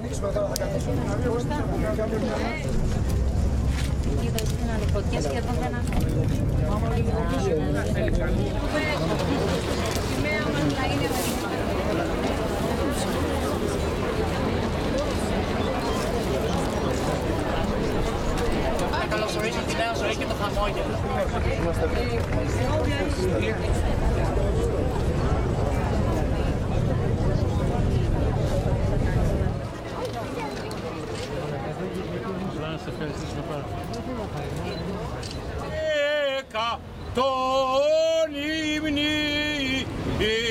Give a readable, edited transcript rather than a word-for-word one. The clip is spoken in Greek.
ανοίξουμε τώρα, θα καθίσουμε. Είδα στην άλλη φωτιά σχεδόν δεν Να καλωσορίσω τη νέα ζωή και το χαμόγελο. Να σε ευχαριστήσουμε πάρα πολύ. Τον ύμνη